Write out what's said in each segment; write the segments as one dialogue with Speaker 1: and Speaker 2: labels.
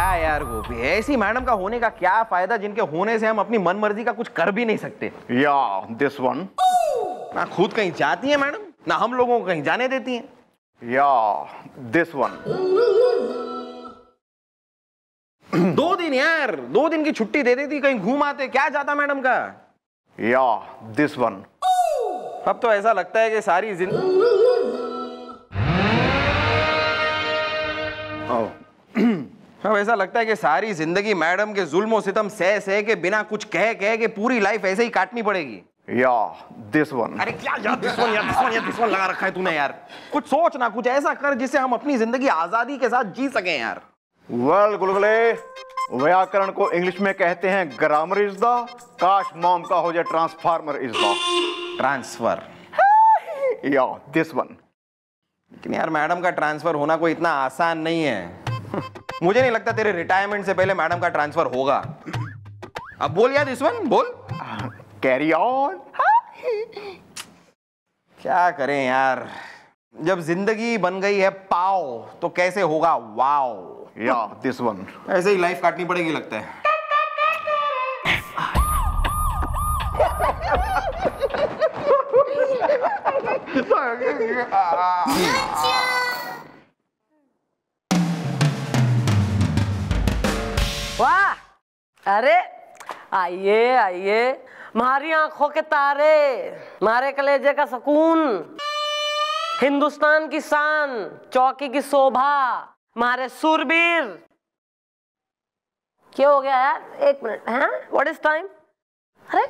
Speaker 1: क्या यार वो भी ऐसी मैडम का होने का क्या फायदा जिनके होने से हम अपनी मनमर्जी का कुछ कर भी नहीं सकते।
Speaker 2: या दिस वन।
Speaker 1: ना खुद कहीं जाती है मैडम, ना हम लोगों को कहीं जाने देती हैं।
Speaker 2: या दिस वन।
Speaker 1: 2 दिन यार, 2 दिन की छुट्टी दे देती, कहीं घूम आते, क्या जाता मैडम का।
Speaker 2: या दिस वन।
Speaker 1: अब तो ऐसा लगता है कि सारी जिंदगी अब ऐसा लगता है कि सारी जिंदगी मैडम के जुल्म और सितम सह के बिना कुछ कह के पूरी लाइफ ऐसे ही काटनी पड़ेगी।
Speaker 2: या दिस वन।
Speaker 1: अरे क्या यार दिस वन, यार दिस वन, यार दिस वन लगा रखा है तूने यार। कुछ सोच ना, कुछ ऐसा कर जिससे हम अपनी जिंदगी आजादी के साथ जी सकें यार।
Speaker 2: वेल गुलगुले, व्याकरण को इंग्लिश में कहते हैं ग्रामर इज द, काश मॉम का हो जाए ट्रांसफार्मर इज द।
Speaker 1: ट्रांसफर।
Speaker 2: या दिस वन।
Speaker 1: लेकिन यार मैडम का ट्रांसफर होना कोई इतना आसान नहीं है। मुझे नहीं लगता तेरे रिटायरमेंट से पहले मैडम का ट्रांसफर होगा। अब बोल यार दिस वन, बोल।
Speaker 2: Carry on.
Speaker 1: क्या करें यार, जब जिंदगी बन गई है पाव तो कैसे होगा वाव।
Speaker 2: या दिस वन।
Speaker 1: ऐसे ही लाइफ काटनी पड़ेगी लगता है।
Speaker 3: वाह, अरे आइए आइए, मारी आंखों के तारे, मारे कलेजे का सुकून, हिंदुस्तान की शान, चौकी की शोभा, मारे सूरबीर। क्या हो गया यार, 1 मिनट। हैं, व्हाट इज टाइम? अरे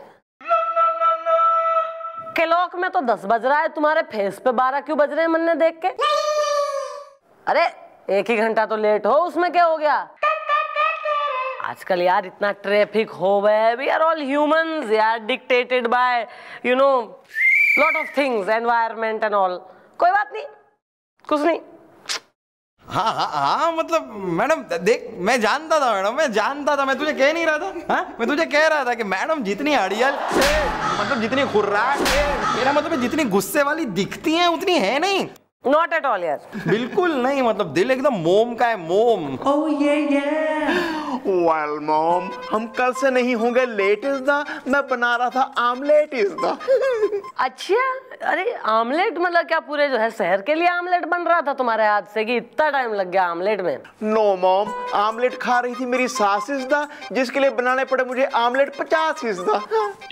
Speaker 3: क्लॉक में तो 10 बज रहा है, तुम्हारे फेस पे 12 क्यों बज रहे हैं मन्ने देख के? अरे 1 ही घंटा तो लेट हो, उसमें क्या हो गया? आजकल यार इतना ट्रैफिक हो गया है, वी आर ऑल ह्यूमंस यार, dictated by you know lot of things, environment and all. कोई बात नहीं, कुछ नहीं।
Speaker 1: हाँ हाँ हाँ, मतलब मैडम देख, मैं जानता था मैडम, मैं जानता था, मैं तुझे कह नहीं रहा था। हाँ, मैं तुझे कह रहा था कि मैडम जितनी अड़ियल मतलब जितनी खुर्राट है, मेरा मतलब जितनी गुस्से वाली दिखती हैं उतनी है नहीं।
Speaker 3: नॉट एट ऑल यार,
Speaker 1: बिल्कुल नहीं, मतलब दिल एकदम मोम का है, मोम।
Speaker 2: Oh yeah. Well मॉम, हम कल से नहीं होंगे लेट इज द, मैं बना रहा था आमलेट इज द।
Speaker 3: अच्छा, अरे आमलेट मतलब क्या पूरे जो है शहर के लिए आमलेट बन रहा था तुम्हारे हाथ से, कि इतना टाइम लग गया आमलेट में?
Speaker 2: नो मॉम, आमलेट खा रही थी मेरी सास इज द, जिसके लिए बनाने पड़े मुझे आमलेट 50 इज द।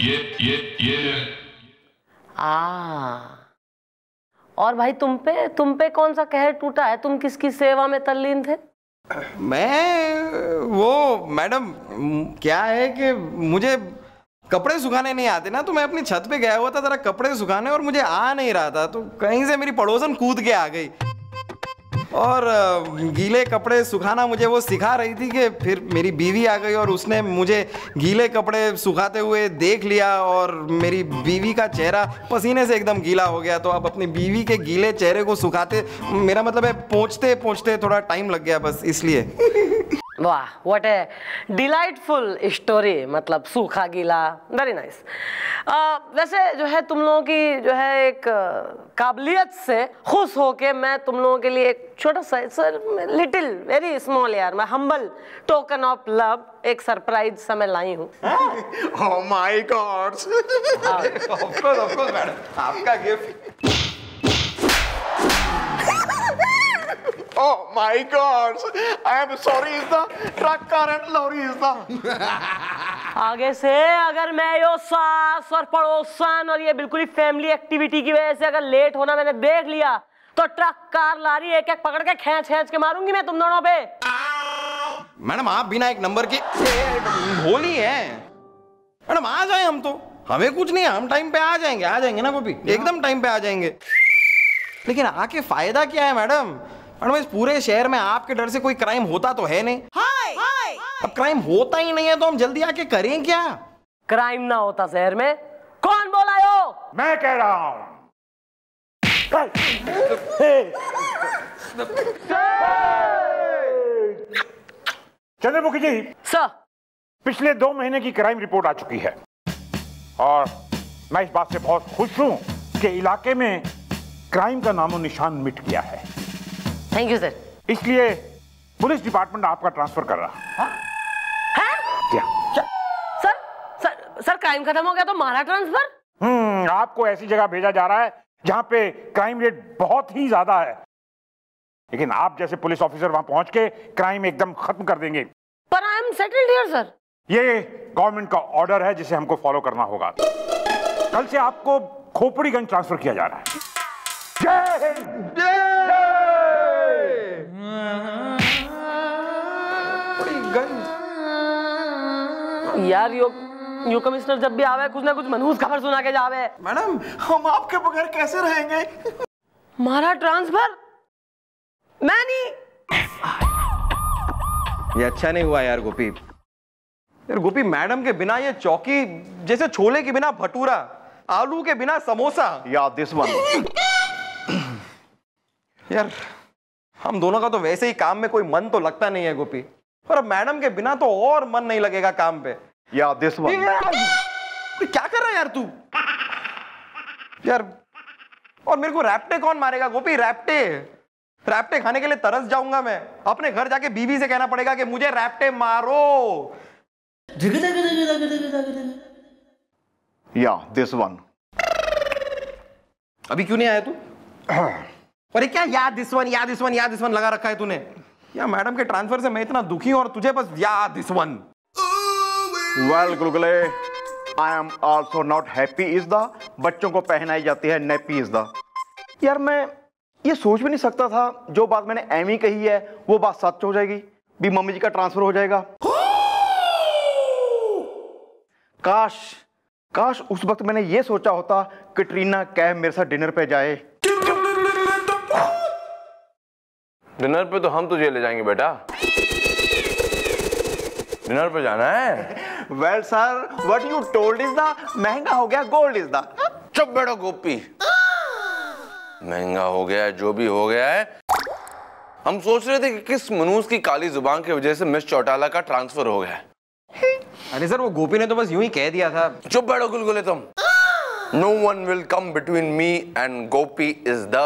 Speaker 3: और भाई तुम पे कौन सा कहर टूटा है? तुम किसकी सेवा में तल्लीन थे?
Speaker 1: मैं वो मैडम, क्या है कि मुझे कपड़े सुखाने नहीं आते ना, तो मैं अपनी छत पे गया हुआ था जरा कपड़े सुखाने, और मुझे आ नहीं रहा था, तो कहीं से मेरी पड़ोसन कूद के आ गई और गीले कपड़े सुखाना मुझे वो सिखा रही थी कि फिर मेरी बीवी आ गई और उसने मुझे गीले कपड़े सुखाते हुए देख लिया और मेरी बीवी का चेहरा पसीने से एकदम गीला हो गया। तो अब अपनी बीवी के गीले चेहरे को सुखाते, मेरा मतलब है पहुँचते पहुँचते थोड़ा टाइम लग गया बस इसलिए।
Speaker 3: वाह, व्हाट ए डिलाइटफुल स्टोरी, मतलब सूखा गीला, वेरी नाइस। वैसे जो है तुम लोगों की जो है एक काबिलियत से खुश होके मैं तुम लोगों के लिए एक छोटा सा लिटिल वेरी स्मॉल यार, मैं हम्बल टोकन ऑफ लव एक सरप्राइज सा मैं लाई हूँ।
Speaker 2: Oh my God!
Speaker 1: Of course madam, आपका gift.
Speaker 2: Oh my God! I am sorry is the truck car and lorry is the।
Speaker 3: आगे से अगर मैं यो सास और पड़ोसन और ये बिल्कुल ही फैमिली एक्टिविटी की वजह से अगर लेट होना मैंने देख लिया, तो ट्रक कार लारी एक एक पकड़ के खींच के मारूंगी मैं तुम दोनों पे।
Speaker 1: मैडम आप बिना एक नंबर की भोली है मैडम, आ जाए हम तो, हमें कुछ नहीं है, हम टाइम पे आ जाएंगे ना गोपी, एकदम टाइम पे आ जाएंगे। लेकिन आके फायदा क्या है मैडम? मैडम इस पूरे शहर में आपके डर से कोई क्राइम होता तो है नहीं। हाय अब क्राइम होता ही नहीं है तो हम जल्दी आके करें क्या?
Speaker 3: क्राइम ना होता शहर में, कौन बोला यो?
Speaker 2: मैं कह रहा हूँ।
Speaker 4: चंद्रमुखी जी,
Speaker 3: सर,
Speaker 4: पिछले 2 महीने की क्राइम रिपोर्ट आ चुकी है और मैं इस बात से बहुत खुश हूं कि इलाके में क्राइम का नामो निशान मिट गया है।
Speaker 3: Thank you sir.
Speaker 4: इसलिए पुलिस डिपार्टमेंट आपका ट्रांसफर कर रहा।
Speaker 3: है?
Speaker 4: क्या?
Speaker 3: सर क्राइम खत्म हो गया तो हमारा ट्रांसफर?
Speaker 4: आपको ऐसी जगह भेजा जा रहा है जहां पे क्राइम रेट बहुत ही ज्यादा है, लेकिन आप जैसे पुलिस ऑफिसर वहां पहुंच के क्राइम एकदम खत्म कर देंगे।
Speaker 3: पर I am settled here sir.
Speaker 4: ये गवर्नमेंट का ऑर्डर है जिसे हमको फॉलो करना होगा। कल से आपको खोपड़ीगंज ट्रांसफर किया जा रहा है। जय हिंद।
Speaker 3: यार यो कमिश्नर जब भी आवे कुछ ना कुछ मनहूस खबर सुना के जावे।
Speaker 1: मैडम हम आपके बगैर कैसे रहेंगे?
Speaker 3: हमारा ट्रांसफर? मैं नहीं।
Speaker 1: ये अच्छा नहीं हुआ यार गोपी। यार गोपी, मैडम के बिना ये चौकी जैसे छोले के बिना भटूरा, आलू के बिना समोसा।
Speaker 2: या दिस वन।
Speaker 1: यार हम दोनों का तो वैसे ही काम में कोई मन तो लगता नहीं है गोपी, पर अब मैडम के बिना तो और मन नहीं लगेगा काम पे।
Speaker 2: या दिस वन।
Speaker 1: क्या कर रहा है यार तू? यार और मेरे को रैप्टे कौन मारेगा गोपी? रैप्टे खाने के लिए तरस जाऊंगा मैं। अपने घर जाके बीवी से कहना पड़ेगा कि मुझे रैप्टे मारो।
Speaker 2: या दिस वन।
Speaker 1: अभी क्यों नहीं आया तू? अरे क्या याद दिस वन लगा रखा है तूने? या मैडम के ट्रांसफर से मैं इतना दुखी हूं और तुझे बस याद दिस वन।
Speaker 2: वेल गुलगुले, I am also not happy is the. बच्चों को पहनाई जाती है नैपी इज द। यार मैं ये सोच भी नहीं सकता था जो बात मैंने एमी कही है वो बात सच हो जाएगी, भी मम्मी जी का ट्रांसफर हो जाएगा। काश उस वक्त मैंने ये सोचा होता कैटरीना कैफ मेरे साथ डिनर पे जाए।
Speaker 5: डिनर पे तो हम तुझे ले जाएंगे बेटा। डिनर पे जाना है।
Speaker 2: Well sir, what you told is the महंगा हो गया गोल्ड इज द।
Speaker 5: चुप बैठो गोपी। महंगा हो गया है जो भी हो गया है। हम सोच रहे थे कि किस मनूस की काली जुबान की वजह से मिस चौटाला का ट्रांसफर हो गया है।
Speaker 1: अरे सर वो गोपी ने तो बस यूं ही कह दिया था।
Speaker 5: चुप बैठो गुलगुले तुम। No one will come between me and Gopi is the.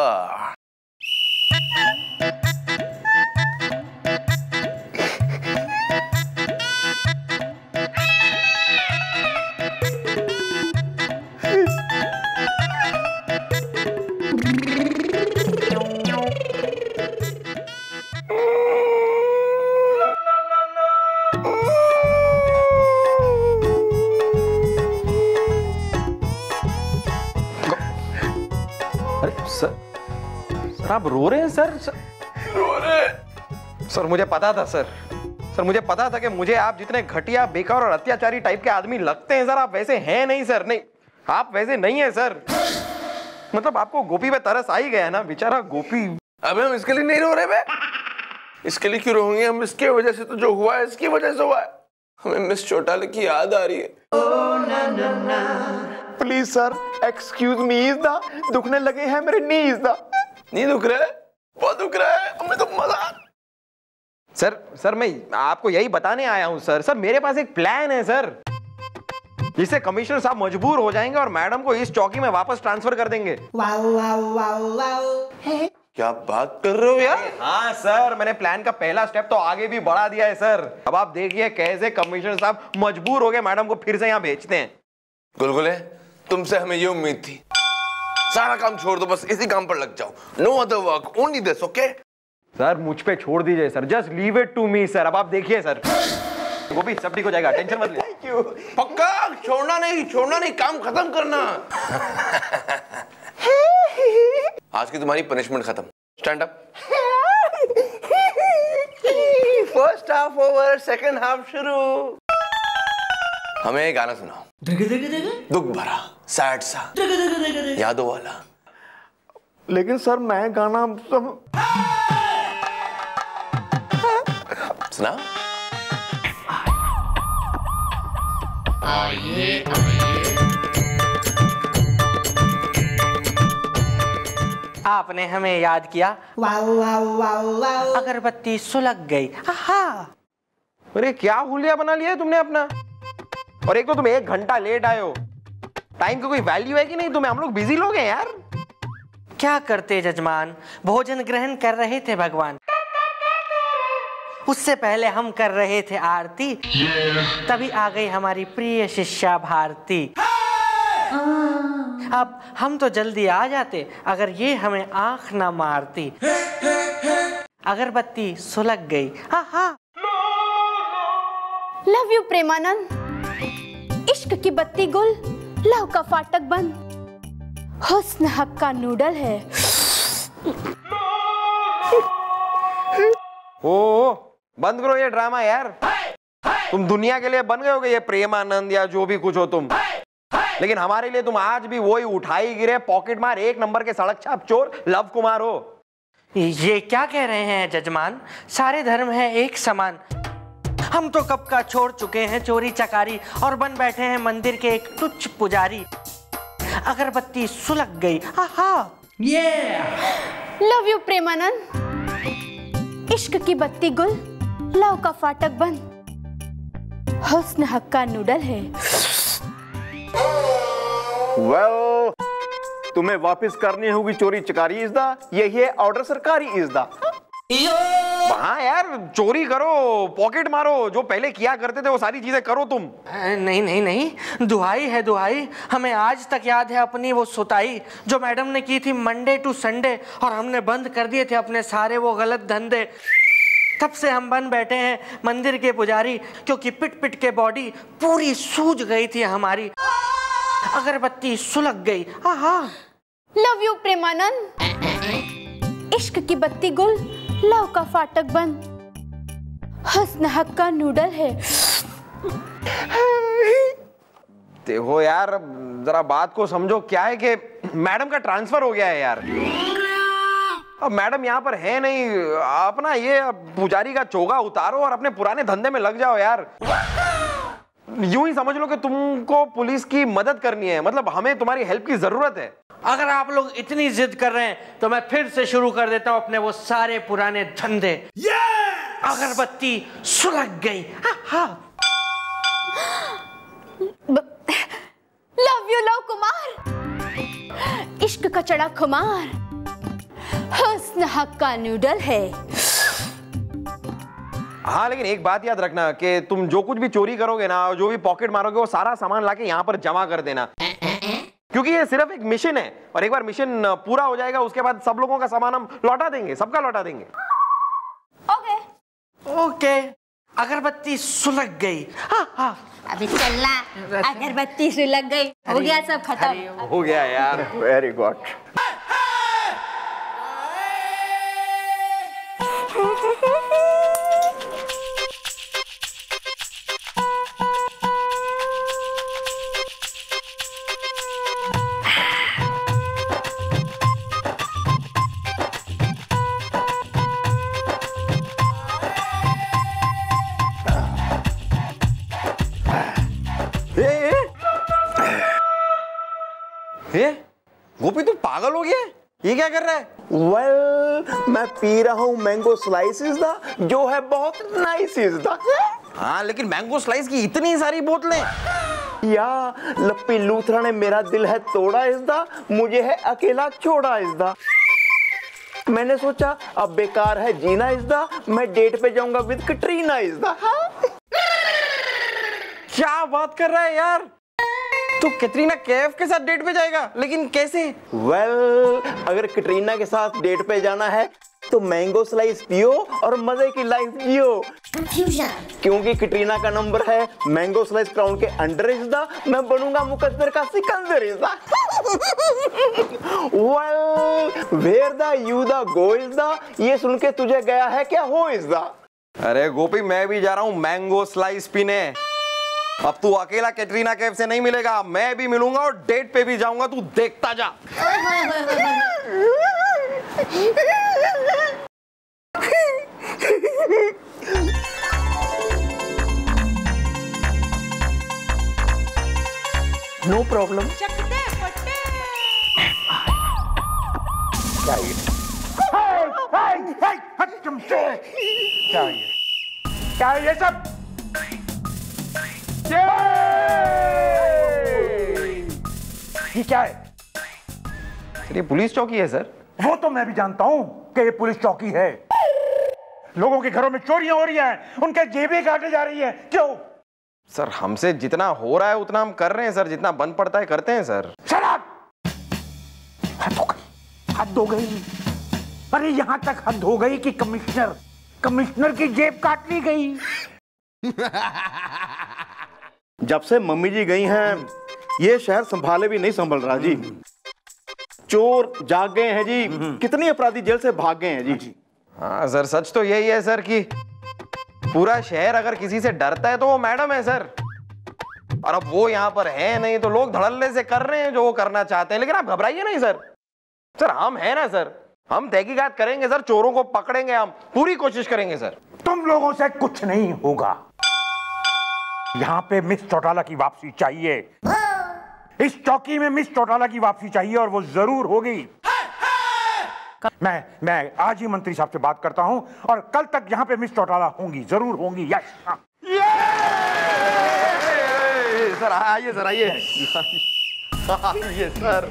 Speaker 1: Sir आप रो रहे हैं सर?
Speaker 5: रो रहे?
Speaker 1: सर मुझे पता था सर मुझे पता था कि मुझे आप जितने घटिया, बेकार और अत्याचारी टाइप के आदमी लगते हैं सर, आप वैसे हैं नहीं सर। नहीं, आप वैसे नहीं है सर। मतलब आपको गोपी पे तरस आ ही गया ना, बेचारा गोपी।
Speaker 5: अबे हम इसके लिए नहीं रो रहे बे। इसके लिए क्यों रोएंगे हम? इसके वजह से तो जो हुआ है इसकी वजह से हुआ है। हमें मिस चौटाला की याद आ रही है।
Speaker 2: Please sir excuse me is the. दुखने लगे हैं मेरे नीज द।
Speaker 5: नहीं दुख रहा है? बहुत दुख रहा है। हमें तो मजा।
Speaker 1: सर मैं आपको यही बताने आया हूं सर मेरे पास एक प्लान है सर, जिससे कमिश्नर साहब मजबूर हो जाएंगे और मैडम को इस चौकी में वापस ट्रांसफर कर देंगे।
Speaker 5: क्या बात कर रहे हो यार?
Speaker 1: हाँ सर, मैंने प्लान का पहला स्टेप तो आगे भी बढ़ा दिया है सर। अब आप देखिए कैसे कमिश्नर साहब मजबूर हो गए मैडम को फिर से यहाँ भेजते हैं।
Speaker 5: गुलगुले, तुमसे हमें ये उम्मीद थी। सारा काम छोड़ दो, बस इसी काम पर लग जाओ। No other work, only this, okay?
Speaker 1: Sir मुझ पे छोड़ दीजिए sir, just leave it to me sir. अब आप देखिए सर, गोपी सब ठीक हो जाएगा, टेंशन मत लीजिए।
Speaker 2: Thank you.
Speaker 5: पक्का? छोड़ना नहीं, काम खत्म करना। आज की तुम्हारी पनिशमेंट खत्म। Stand up. First half over, second half शुरू। हमें एक गाना सुनाओ, दुख भरा, सैड सा, यादों वाला।
Speaker 2: लेकिन सर मैं गाना सब
Speaker 5: सुना।
Speaker 6: आपने हमें याद किया। अगरबत्ती सुलग गई।
Speaker 1: अरे क्या हुलिया बना लिया है तुमने अपना। और एक तो तुम 1 घंटा लेट आए हो। टाइम की कोई वैल्यू है कि नहीं तुम्हें? हम लोग बिजी लोग हैं यार।
Speaker 6: क्या करते जजमान, भोजन ग्रहण कर रहे थे भगवान। उससे पहले हम कर रहे थे आरती, तभी आ गई हमारी प्रिय शिष्या भारती। अब हम तो जल्दी आ जाते अगर ये हमें आंख ना मारती। अगरबत्ती सुलग गई। हाँ।
Speaker 7: लव यू प्रेमानंद, इश्क की बत्ती गुल, लव का फाटक बंद, हुस्न हक का नूडल है।
Speaker 1: ओ बंद करो ये ड्रामा यार। तुम दुनिया के लिए बन गए होगे ये प्रेमानंद या जो भी कुछ हो तुम, लेकिन हमारे लिए तुम आज भी वही उठाई गिरे पॉकेट मार एक नंबर के सड़क छाप चोर लव कुमार हो।
Speaker 6: ये क्या कह रहे हैं जजमान? सारे धर्म हैं एक समान। हम तो कब का छोड़ चुके हैं चोरी चकारी और बन बैठे हैं मंदिर के एक तुच्छ पुजारी। अगरबत्ती सुलग गई।
Speaker 7: लव यू प्रेमानंद, इश्क की बत्ती गुल, लव का फाटक बंद, हुस्न हक का नूडल है।
Speaker 2: वेल, तुम्हें वापस करनी होगी चोरी चकारी इज़दा, यही है ऑर्डर सरकारी इज़दा।
Speaker 1: हाँ यार, चोरी करो, पॉकेट मारो, जो पहले किया करते थे वो सारी चीजें करो तुम।
Speaker 6: नहीं, दुहाई है दुहाई। हमें आज तक याद है अपनी वो सुताई जो मैडम ने की थी मंडे टू संडे, और हमने बंद कर दिए थे अपने सारे वो गलत धंधे। तब से हम बन बैठे हैं मंदिर के पुजारी, क्योंकि पिट पिट के बॉडी पूरी सूज गई थी हमारी। अगरबत्ती सुलग गई।
Speaker 7: लव यू प्रेमानंद, इश्क की बत्ती गुल, लव का फाटक बंद, हुस्न हक का नूडल है।
Speaker 1: देखो यार, जरा बात को समझो। क्या है कि मैडम का ट्रांसफर हो गया है यार। अब मैडम यहाँ पर है नहीं। अपना ये पुजारी का चोगा उतारो और अपने पुराने धंधे में लग जाओ यार। यूं ही समझ लो कि तुमको पुलिस की मदद करनी है, मतलब हमें तुम्हारी हेल्प की जरूरत है।
Speaker 6: अगर आप लोग इतनी जिद कर रहे हैं तो मैं फिर से शुरू कर देता हूं अपने वो सारे पुराने धंधे। अगरबत्ती सुलग गई।
Speaker 7: लव यू लव कुमार, इश्क का चढ़ा खुमार, हुस्न हक का नूडल है।
Speaker 1: हाँ, लेकिन एक बात याद रखना कि तुम जो कुछ भी चोरी करोगे ना, जो भी पॉकेट मारोगे, वो सारा सामान लाके यहाँ पर जमा कर देना, क्योंकि ये सिर्फ एक मिशन है और एक बार मिशन पूरा हो जाएगा उसके बाद सब लोगों का सामान हम लौटा देंगे, सबका लौटा देंगे।
Speaker 6: ओके। अगरबत्ती सुलग गई।
Speaker 7: अभी चलना, अगरबत्ती सुलग गई, हो गया सब खत्म।
Speaker 1: हो गया यार।
Speaker 2: Very good.
Speaker 1: गोपी तू पागल हो गया? ये क्या कर रहा है?
Speaker 2: वेल, मैं पी रहा हूँ मैंगो स्लाइसेस दा, जो है बहुत नाइस दा।
Speaker 1: हाँ, लेकिन मैंगो स्लाइस की इतनी सारी बोतलें।
Speaker 2: या लप्पी लूथरा ने मेरा दिल है तोड़ा इसदा, मुझे है अकेला छोड़ा इसदा। मैंने सोचा अब बेकार है जीना इसदा, मैं डेट पे जाऊंगा विद कटरीना इसदा।
Speaker 1: क्या बात कर रहा है यार? तो कैटरीना कैफ के साथ डेट पे जाएगा, लेकिन कैसे?
Speaker 2: वेल, अगर कटरीना के साथ डेट पे जाना है तो मैंगो स्लाइस पियो और मजे की लाइफ जियो। क्योंकि कटरीना का नंबर है मैंगो स्लाइस क्राउन के अंडर इज़दा, मैं बनूंगा मुकद्दर का सिकंदर is the. Well, where the you the go is the, ये सुन के तुझे गया है क्या हो इज़दा।
Speaker 1: अरे गोपी, मैं भी जा रहा हूँ मैंगो स्लाइस पीने। अब तू अकेला कैटरीना कैफ से नहीं मिलेगा, मैं भी मिलूंगा और डेट पे भी जाऊंगा, तू देखता जा।
Speaker 2: No problem.
Speaker 4: क्या है ये सब? ये क्या है?
Speaker 1: ये पुलिस चौकी है सर।
Speaker 4: वो तो मैं भी जानता हूं कि ये पुलिस चौकी है, लोगों के घरों में चोरियां हो रही हैं, उनके जेबें काटे जा रही हैं, क्यों?
Speaker 1: सर हमसे जितना हो रहा है उतना हम कर रहे हैं सर, जितना बन पड़ता है करते हैं सर।
Speaker 4: शराब! हद हो गई। अरे यहां तक हद हो गई कि कमिश्नर की जेब काट ली गई।
Speaker 2: जब से मम्मी जी गई हैं ये शहर संभाले भी नहीं संभल रहा जी। चोर जाग गए हैं जी, कितने अपराधी जेल से भाग गए हैं जी।
Speaker 1: हाँ सर, सच तो यही है सर कि पूरा शहर अगर किसी से डरता है तो वो मैडम है सर। और अब वो यहाँ पर है नहीं तो लोग धड़ल्ले से कर रहे हैं जो वो करना चाहते हैं। लेकिन आप घबराइए नहीं सर, सर हम हैं ना सर, हम तहकीकात करेंगे सर, चोरों को पकड़ेंगे, हम पूरी कोशिश करेंगे सर।
Speaker 4: तुम लोगों से कुछ नहीं होगा। यहाँ पे मिस चौटाला की वापसी चाहिए, इस चौकी में मिस चौटाला की वापसी चाहिए और वो जरूर होगी। मैं आज ही मंत्री साहब से बात करता हूँ और कल तक यहाँ पे मिस चौटाला होंगी, जरूर होंगी। यस
Speaker 2: सर आइए सर, आइए आइए सर,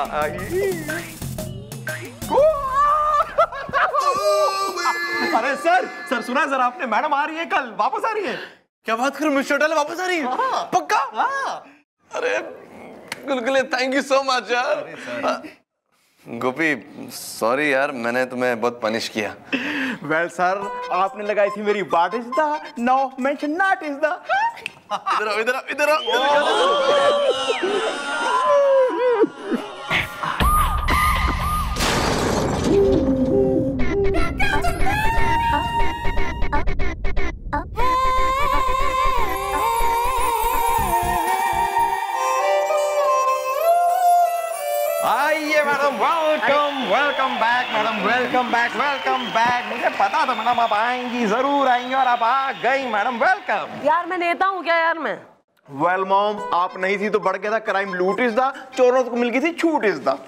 Speaker 1: अरे सर सुना सर आपने, मैडम आ रही है कल, वापस आ रही है।
Speaker 5: क्या बात करूं, मिस चौटाला वापस आ रही है? पक्का? अरे गुलगुले, थैंक यू सो मच यार। गोपी सॉरी यार, मैंने तुम्हें बहुत पनिश किया।
Speaker 2: वेल सर, आपने लगाई थी मेरी what is the, now mention not is the.
Speaker 5: इधर
Speaker 1: आइए madam, welcome back madam, welcome back. मुझे पता था मैडम आप आएंगी, जरूर आएंगी, और आप आ गई मैडम, वेलकम।
Speaker 3: यार मैं नेता हूँ क्या यार मैं?
Speaker 2: वेल मॉम, आप नहीं थी तो बढ़ गया था क्राइम, लूट इज द, चोरों को मिल गई थी छूट इज द।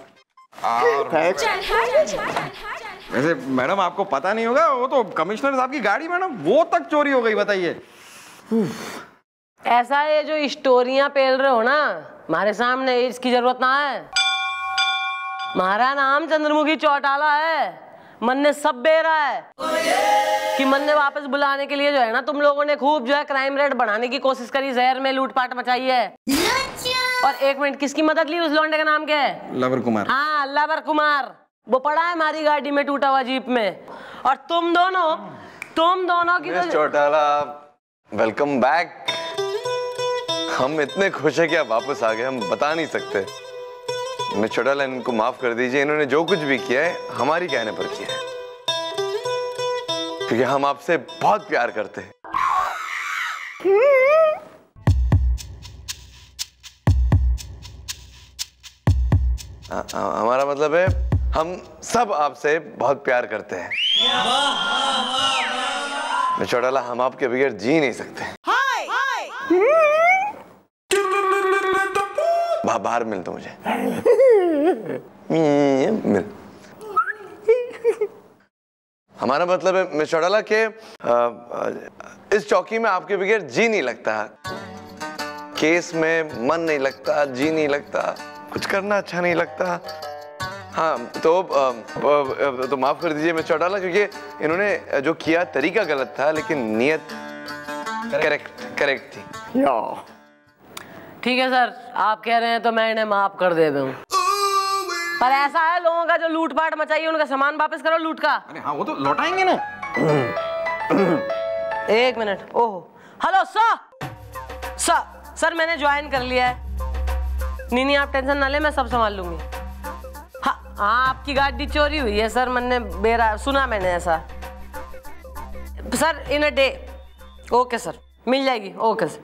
Speaker 1: वैसे मैडम आपको पता नहीं होगा, वो तो कमिश्नर साहब की गाड़ी मैडम वो तक चोरी हो गई, बताइए।
Speaker 3: ऐसा ये जो स्टोरियां पेल रहे हो ना हमारे सामने, इसकी जरूरत ना है। हमारा नाम चंद्रमुखी चौटाला है, मन ने सब बेरा है कि मन ने वापस बुलाने के लिए जो है ना तुम लोगों ने खूब जो है क्राइम रेट बढ़ाने की कोशिश करी, शहर में लूटपाट मचाई है। और एक मिनट, किसकी मदद ली? उस लौंडे का नाम क्या है?
Speaker 1: लवर कुमार।
Speaker 3: हाँ लवर कुमार, वो पड़ा है हमारी गाड़ी में टूटा हुआ जीप में। और तुम दोनों की
Speaker 5: मिस चौटाला वेलकम बैक। हम इतने खुश हैं कि आप वापस आ गए, हम बता नहीं सकते। मिस चौटाला, इनको माफ कर दीजिए, इन्होंने जो कुछ भी किया है हमारी कहने पर किया है, क्योंकि हम आपसे बहुत प्यार करते हैं। हमारा मतलब है हम सब आपसे बहुत प्यार करते हैं। मिस चौटाला, हम आपके बगैर जी नहीं सकते। बाहर मिल तो मुझे मिल। हमारा मतलब है मिस चौटाला के इस चौकी में आपके बगैर जी नहीं लगता, केस में मन नहीं लगता, जी नहीं लगता, कुछ करना अच्छा नहीं लगता। हाँ तो माफ कर दीजिए मिस चौटाला, क्योंकि इन्होंने जो किया तरीका गलत था, लेकिन नीयत करेक्ट थी।
Speaker 3: ठीक है सर, आप कह रहे हैं तो मैं इन्हें माफ कर दे दूं। पर ऐसा है, लोगों का जो लूटपाट मचाई है उनका सामान वापस करो लूट का।
Speaker 1: अरे हाँ, वो तो लौटाएंगे ना।
Speaker 3: एक मिनट, ओह हेलो सर मैंने ज्वाइन कर लिया है। नहीं आप टेंशन ना ले, मैं सब संभाल लूंगी। हाँ आपकी गाड़ी चोरी हुई है सर, मैंने बेरा सुना, मैंने ऐसा। Sir in a day. Okay sir, मिल जाएगी। Okay sir.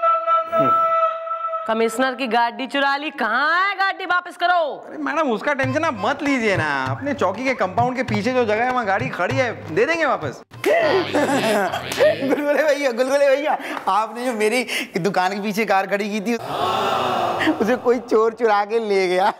Speaker 3: कमिश्नर की गाड़ी चुरा ली, कहाँ है गाड़ी? वापस करो।
Speaker 1: अरे मैडम उसका टेंशन आप मत लीजिए ना, अपने चौकी के कंपाउंड के पीछे जो जगह है वहाँ गाड़ी खड़ी है, दे देंगे वापस।
Speaker 8: गुलगुले भैया, आपने जो मेरी दुकान के पीछे कार खड़ी की थी उसे कोई चोर चुरा के ले गया।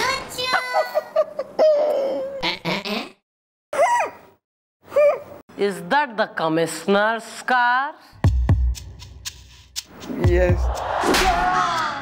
Speaker 3: Is that the commissioner's car?
Speaker 1: Yes.